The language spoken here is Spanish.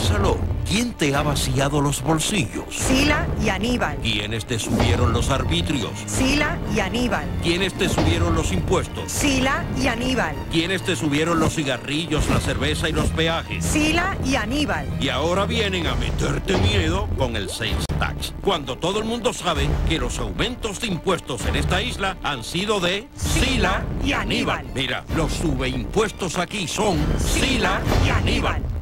Piénsalo. ¿Quién te ha vaciado los bolsillos? Sila y Aníbal. ¿Quiénes te subieron los arbitrios? Sila y Aníbal. ¿Quiénes te subieron los impuestos? Sila y Aníbal. ¿Quiénes te subieron los cigarrillos, la cerveza y los peajes? Sila y Aníbal. Y ahora vienen a meterte miedo con el sales tax, cuando todo el mundo sabe que los aumentos de impuestos en esta isla han sido de Sila y Aníbal. Mira, los subimpuestos aquí son Sila y Aníbal.